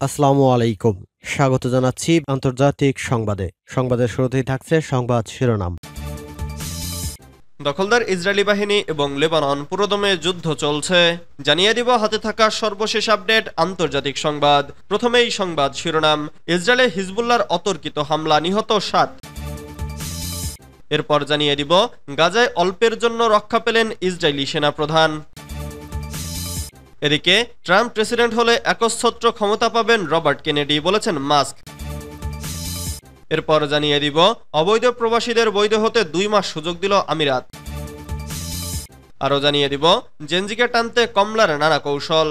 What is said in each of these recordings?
আসসালামু আলাইকুম। স্বাগত জানাচ্ছি আন্তর্জাতিক সংবাদে। সংবাদের শুরুতেই থাকছে সংবাদ শিরোনাম। দখলদার ইসরায়েলি বাহিনী এবং লেবানন পুরোদমে যুদ্ধ চলছে, জানিয়ে দিব হাতে থাকা সর্বশেষ আপডেট আন্তর্জাতিক সংবাদ। প্রথমেই সংবাদ শিরোনাম। ইসরায়েলে হিজবুল্লাহর অতর্কিত হামলা, নিহত 7। এরপর জানিয়ে দিব গাজায় অল্পের জন্য রক্ষা পেলেন ইসরায়েলি সেনাপ্রধান। এদিকে ট্রাম্প প্রেসিডেন্ট হলে একচ্ছত্র ক্ষমতা পাবেন রবার্ট কেনেডি, বলেছেন মাস্ক। এরপর জানিয়ে দিব অবৈধ প্রবাসীদের বৈধ হতে 2 মাস সুযোগ দিল আমিরাত। আরও জানিয়ে দিব জেনজিকে টানতে কমলার নানা কৌশল।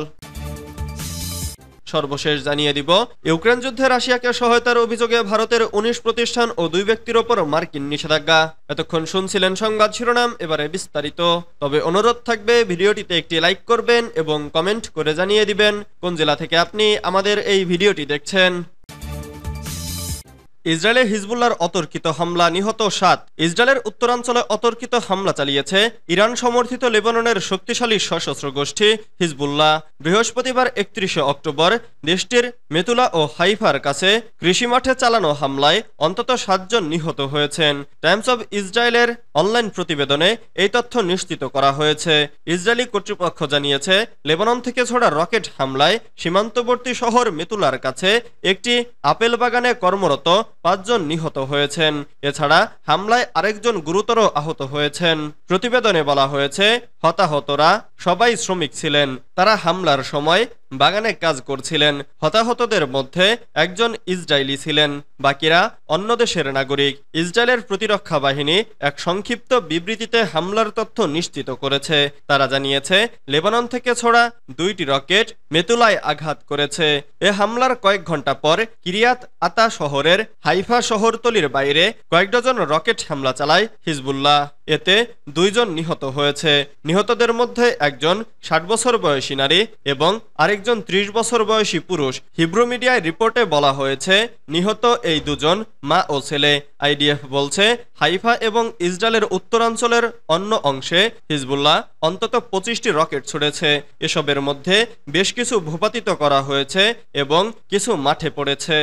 সর্বশেষ জানিয়ে দিব ইউক্রেন যুদ্ধে রাশিয়াকে সহায়তার অভিযোগে ভারতের 19 প্রতিষ্ঠান ও 2 ব্যক্তির ওপর মার্কিন নিষেধাজ্ঞা। এতক্ষণ শুনছিলেন সংবাদ শিরোনাম, এবারে বিস্তারিত। তবে অনুরোধ থাকবে ভিডিওটিতে একটি লাইক করবেন এবং কমেন্ট করে জানিয়ে দিবেন কোন জেলা থেকে আপনি আমাদের এই ভিডিওটি দেখছেন। ইসরায়েলে হিজবুল্লাহর অতর্কিত হামলা, নিহত 7। ইসরায়েলের উত্তরাঞ্চলে অতর্কিত হামলা চালিয়েছে ইরান সমর্থিত লেবাননের শক্তিশালী সশস্ত্র গোষ্ঠী হিজবুল্লাহ। বৃহস্পতিবার 31 অক্টোবর দেশটির মেতুলা ও হাইফার কাছে কৃষি মাঠে চালানো হামলায় অন্তত 7 জন নিহত হয়েছেন। টাইমস অব ইসরায়েলের অনলাইন প্রতিবেদনে এই তথ্য নিশ্চিত করা হয়েছে। ইসরায়েলি কর্তৃপক্ষ জানিয়েছে লেবানন থেকে ছোড়া রকেট হামলায় সীমান্তবর্তী শহর মেতুলার কাছে একটি আপেল বাগানে কর্মরত 5 জন নিহত হয়েছেন। এছাড়া হামলায় আরেকজন গুরুতর আহত হয়েছেন। প্রতিবেদনে বলা হয়েছে হতাহতরা সবাই শ্রমিক ছিলেন, তারা হামলার সময় বাগানে কাজ করছিলেন। হতাহতদের মধ্যে একজন ইসরায়েলি ছিলেন, বাকিরা অন্য দেশের নাগরিক। ইসরায়েলের প্রতিরক্ষা বাহিনী এক সংক্ষিপ্ত বিবৃতিতে হামলার তথ্য নিশ্চিত করেছে। তারা জানিয়েছে লেবানন থেকে ছোড়া 2টি রকেট মেতুলায় আঘাত করেছে। এ হামলার কয়েক ঘন্টা পর কিরিয়াত আতা শহরের হাইফা শহরতলির বাইরে কয়েক ডজন রকেট হামলা চালায় হিজবুল্লাহ। এতে 2 জন নিহত হয়েছে। নিহতদের মধ্যে একজন 60 বছর বয়সী নারী এবং আরেকজন 30 বছর বয়সী পুরুষ। হিব্রু মিডিয়ায় রিপোর্টে বলা হয়েছে নিহত এই 2 জন মা ও ছেলে। আইডিএফ বলছে হাইফা এবং ইসরায়েলের উত্তরাঞ্চলের অন্য অংশে হিজবুল্লাহ অন্তত 25টি রকেট ছুড়েছে। এসবের মধ্যে বেশ কিছু ভূপাতিত করা হয়েছে এবং কিছু মাঠে পড়েছে।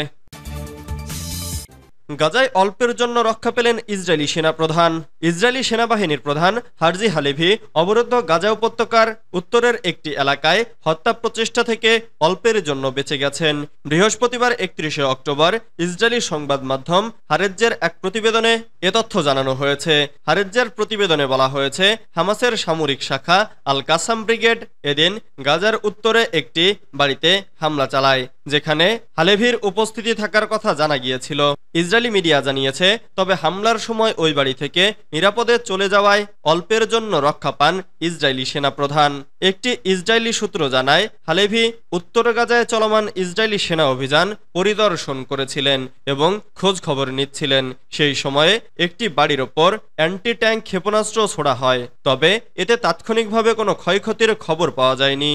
গাজায় অল্পের জন্য রক্ষা পেলেন ইসরায়েলি সেনাপ্রধান। ইসরায়েলি সেনাবাহিনীর প্রধান হারজি হালেভি অবরুদ্ধ গাজা উপত্যকার উত্তরের একটি এলাকায় হত্যা প্রচেষ্টা থেকে অল্পের জন্য বেঁচে গেছেন। বৃহস্পতিবার 31 অক্টোবর ইসরায়েলি সংবাদ মাধ্যম হারেজ্জের এক প্রতিবেদনে এ তথ্য জানানো হয়েছে। হারেজ্জের প্রতিবেদনে বলা হয়েছে হামাসের সামরিক শাখা আল কাসাম ব্রিগেড এদিন গাজার উত্তরে একটি বাড়িতে হামলা চালায়, যেখানে হালেভির উপস্থিতি থাকার কথা জানা গিয়েছিল। ইসরায়েলি মিডিয়া জানিয়েছে, তবে হামলার সময় ওই বাড়ি থেকে নিরাপদে চলে যাওয়ায় অল্পের জন্য রক্ষা পান ইসরায়েলি সেনাপ্রধান। একটি ইসরায়েলি সূত্র জানায় হালেভি উত্তর গাজায় চলমান ইসরায়েলি সেনা অভিযান পরিদর্শন করেছিলেন এবং খোঁজ খবর নিচ্ছিলেন। সেই সময়ে একটি বাড়ির ওপর অ্যান্টি ট্যাঙ্ক ক্ষেপণাস্ত্র ছোড়া হয়, তবে এতে তাৎক্ষণিকভাবে কোনো ক্ষয়ক্ষতির খবর পাওয়া যায়নি।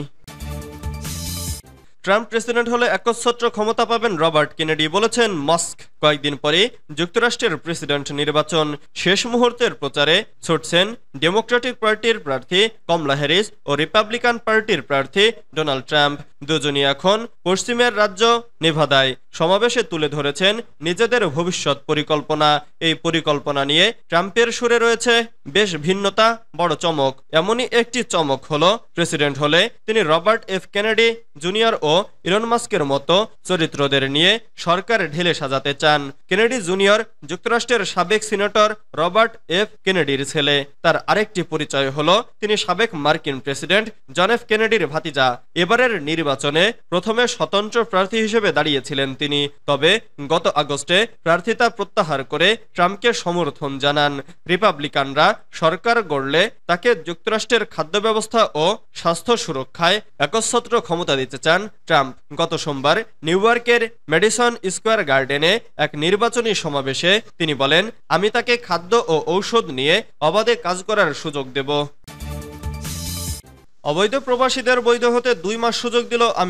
ট্রাম্প প্রেসিডেন্ট হলে একচ্ছত্র ক্ষমতা পাবেন রবার্ট কেনেডি, বলেছেন মাস্ক। কয়েকদিন পরে যুক্তরাষ্ট্রের প্রেসিডেন্ট নির্বাচন শেষ মুহূর্তের প্রচারে ছুটছেন ডেমোক্রেটিক পার্টির প্রার্থী কমলা হ্যারিস ও রিপাবলিকান পার্টির প্রার্থী ডোনাল্ড ট্রাম্প। দুজনই এখন পশ্চিমের রাজ্য নেভাদায় সমাবেশে তুলে ধরেছেন নিজেদের ভবিষ্যৎ পরিকল্পনা। এই পরিকল্পনা নিয়ে ট্রাম্পের সুরে রয়েছে বেশ ভিন্নতা, বড় চমক। এমনই একটি চমক হলো প্রেসিডেন্ট হলে তিনি রবার্ট এফ কেনেডি জুনিয়র ও ইলন মাস্কের মতো চরিত্রদের নিয়ে সরকার ঢেলে সাজাতে চান। কেনেডি জুনিয়র যুক্তরাষ্ট্রের সাবেক সিনেটর রবার্ট এফ কেনেডির ছেলে। তার আরেকটি পরিচয় হলো তিনি সাবেক মার্কিন প্রেসিডেন্ট জন এফ কেনেডির ভাতিজা। এবারের নির্বাচনে প্রথমে স্বতন্ত্র প্রার্থী হিসেবে দাঁড়িয়েছিলেন তিনি, তবে গত আগস্টে প্রার্থিতা প্রত্যাহার করে ট্রাম্পকে সমর্থন জানান। রিপাবলিকানরা সরকার গড়লে তাকে যুক্তরাষ্ট্রের খাদ্য ব্যবস্থা ও স্বাস্থ্য সুরক্ষায় একচ্ছত্র ক্ষমতা দিতে চান ট্রাম্প। গত সোমবার নিউ ইয়র্কের ম্যাডিসন স্কোয়ার গার্ডেনে এক নির্বাচনী সমাবেশে তিনি বলেন, আমি তাকে খাদ্য ও ঔষধ নিয়ে অবাধে কাজ করার সুযোগ দেব। অবৈধ প্রবাসীদের বৈধ হতে 2 মাস সুযোগ দিল আমিরাত।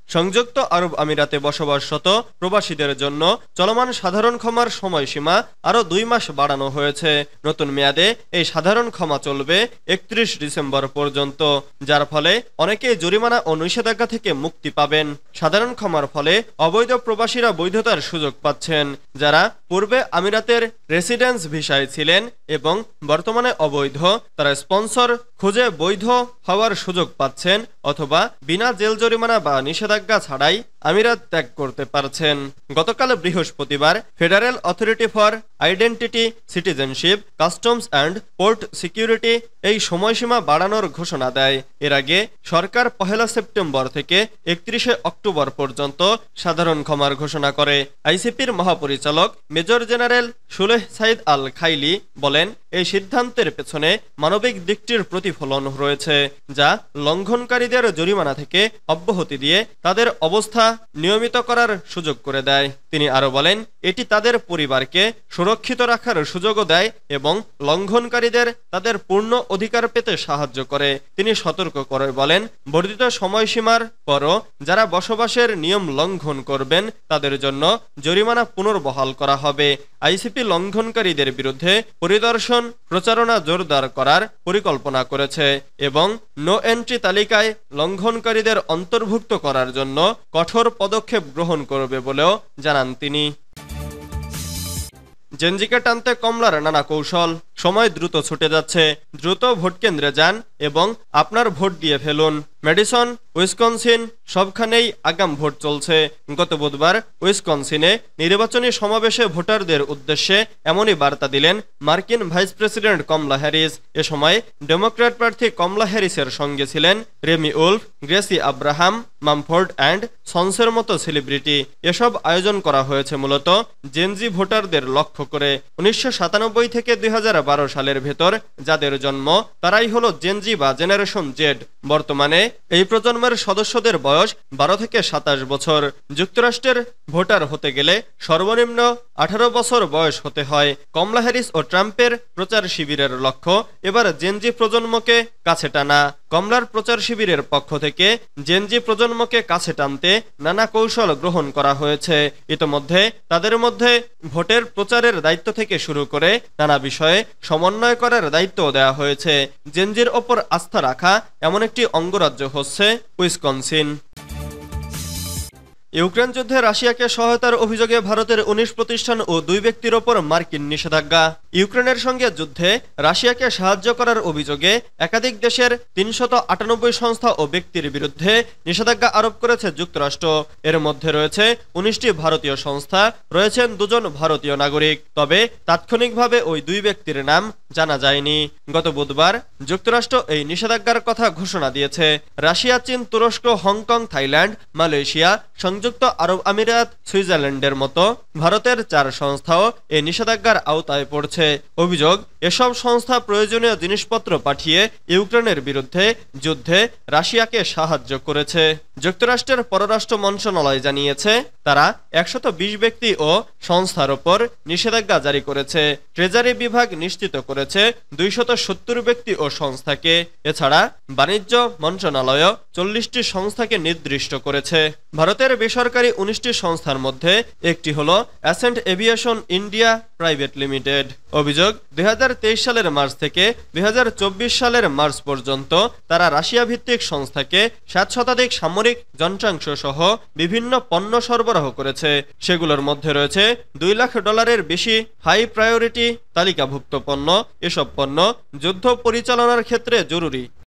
সংযুক্ত আরব আমিরাতে বসবাসরত প্রবাসীদের জন্য চলমান সাধারণ ক্ষমার সময়সীমা আরও 2 মাস বাড়ানো হয়েছে। নতুন মেয়াদে এই সাধারণ ক্ষমা চলবে 31 ডিসেম্বর পর্যন্ত, যার ফলে অনেকেই জরিমানা ও নিষেধাজ্ঞা থেকে মুক্তি পাবেন। সাধারণ ক্ষমার ফলে অবৈধ প্রবাসীরা বৈধতার সুযোগ পাচ্ছেন। যারা পূর্বে আমিরাতের রেসিডেন্স ভিসায় ছিলেন এবং বর্তমানে অবৈধ, তারা স্পন্সর খুঁজে বৈধ হওয়ার সুযোগ পাচ্ছেন অথবা বিনা জেল জরিমানা বা নিষেধাজ্ঞা ছাড়াই আমিরাত ত্যাগ করতে পারছেন। গতকাল বৃহস্পতিবার Federal Authority for Identity, Citizenship, Customs and Port Security এই সময়সীমা বাড়ানোর ঘোষণা দেয়। এর আগে সরকার 1 সেপ্টেম্বর থেকে 31 অক্টোবর পর্যন্ত সাধারণ ক্ষমার ঘোষণা করে। আইসিপির মহাপরিচালক major general Suhail Saeed Al Khaili বলেন, এই সিদ্ধান্তের পেছনে মানবিক দিকটির প্রতিফলন রয়েছে, যা লঙ্ঘনকারীদের জরিমানা থেকে অব্যাহতি দিয়ে তাদের অবস্থা নিয়মিত করার সুযোগ করে দেয়। তিনি আরো বলেন, এটি তাদের পরিবারকে সুরক্ষিত রাখার সুযোগও দেয় এবং লঙ্ঘনকারীদের তাদের পূর্ণ অধিকার পেতে সাহায্য করে। তিনি সতর্ক করে বলেন, বর্ধিত সময়সীমার পরও যারা বসবাসের নিয়ম লঙ্ঘন করবেন তাদের জন্য জরিমানা পুনর্বহাল করা হবে। আইসিপি লঙ্ঘনকারীদের বিরুদ্ধে পরিদর্শন প্রচারণা জোরদার করার পরিকল্পনা করেছে এবং নো এন্ট্রি তালিকায় লঙ্ঘনকারীদের অন্তর্ভুক্ত করার জন্য কঠোর পদক্ষেপ গ্রহণ করবে বলেও জানান তিনি। জেনজিকে টানতে কমলার নানা কৌশল। সময় দ্রুত ছুটে যাচ্ছে, দ্রুত ভোট কেন্দ্রে যান এবং আপনার ভোট দিয়ে ফেলুন। ম্যাডিসন, উইসকনসিন সবখানেই আগাম ভোট চলছে। গত বুধবার উইসকনসিনে নির্বাচনী সমাবেশে ভোটারদের উদ্দেশ্যে এমনই বার্তা দিলেন মার্কিন ভাইস প্রেসিডেন্ট কমলা হ্যারিস। এ সময় ডেমোক্র্যাট প্রার্থী কমলা হ্যারিসের সঙ্গে ছিলেন Remy Wolf, Gracie Abrams, Mumford and সন্সের মতো সেলিব্রিটি। এসব আয়োজন করা হয়েছে মূলত জেনজি ভোটারদের লক্ষ্য করে। 1997 থেকে 2012 সালের ভেতর যাদের জন্ম তারাই হলো জেনজি বা জেনারেশন জেড। বর্তমানে এই প্রজন্মের সদস্যদের বয়স 12 থেকে 27 বছর। যুক্তরাষ্ট্রের ভোটার হতে গেলে সর্বনিম্ন 18 বছর বয়স হতে হয়। কমলা হ্যারিস ও ট্রাম্পের প্রচার শিবিরের লক্ষ্য এবার জেনজি প্রজন্মকে কাছে টানা। কমলার প্রচার শিবিরের পক্ষ থেকে জেনজি প্রজন্মকে কাছে টানতে নানা কৌশল গ্রহণ করা হয়েছে। ইতোমধ্যে তাদের মধ্যে ভোটের প্রচারের দায়িত্ব থেকে শুরু করে নানা বিষয়ে সমন্বয় করার দায়িত্ব দেওয়া হয়েছে। জেনজির ওপর আস্থা রাখা এমন একটি অঙ্গরাজ্য হচ্ছে উইসকনসিন। ইউক্রেন যুদ্ধে রাশিয়াকে সহায়তার অভিযোগে ভারতের 19 প্রতিষ্ঠান ও 2 ব্যক্তির ওপর মার্কিন নিষেধাজ্ঞা। ইউক্রেনের সঙ্গে যুদ্ধে রাশিয়াকে সাহায্য করার অভিযোগে একাধিক দেশের 398 সংস্থা ও ব্যক্তির বিরুদ্ধে নিষেধাজ্ঞা আরোপ করেছে যুক্তরাষ্ট্র। এর মধ্যে রয়েছে 19টি ভারতীয় সংস্থা, রয়েছেন 2 জন ভারতীয় নাগরিক। তবে তাৎক্ষণিকভাবে ওই 2 ব্যক্তির নাম জানা যায়নি। গত বুধবার যুক্তরাষ্ট্র এই নিষেধাজ্ঞার কথা ঘোষণা দিয়েছে। রাশিয়া, চীন, তুরস্ক, হংকং, থাইল্যান্ড, মালয়েশিয়া, সংযুক্ত আরব আমিরাত, সুইজারল্যান্ডের মতো ভারতের 4 সংস্থাও এই নিষেধাজ্ঞার আওতায় পড়ছে। অভিযোগ, এসব সংস্থা প্রয়োজনীয় জিনিসপত্র পাঠিয়ে ইউক্রেনের বিরুদ্ধে যুদ্ধে রাশিয়াকে সাহায্য করেছে। যুক্তরাষ্ট্রের পররাষ্ট্র মন্ত্রণালয় জানিয়েছে তারা 120 ব্যক্তি ও সংস্থার ওপর নিষেধাজ্ঞা জারি করেছে। ট্রেজারি বিভাগ নিশ্চিত করেছে 270 ব্যক্তি ও সংস্থাকে। এছাড়া বাণিজ্য মন্ত্রণালয় 40টি সংস্থাকে নির্দিষ্ট করেছে। ভারতের বেসরকারি 19টি সংস্থার মধ্যে একটি হলো Ascent Aviation India Private Limited. অভিযোগ, 2023 সালের মার্চ থেকে 2024 সালের মার্চ পর্যন্ত তারা রাশিয়া ভিত্তিক সংস্থাকে 7 শতাধিক সামরিক যন্ত্রাংশ সহ বিভিন্ন পণ্য সরবরাহ করেছে। সেগুলোর মধ্যে রয়েছে $2 লাখ বেশি হাই প্রায়োরিটি তালিকাভুক্ত পণ্য। এসব পণ্য যুদ্ধ পরিচালনার ক্ষেত্রে জরুরি।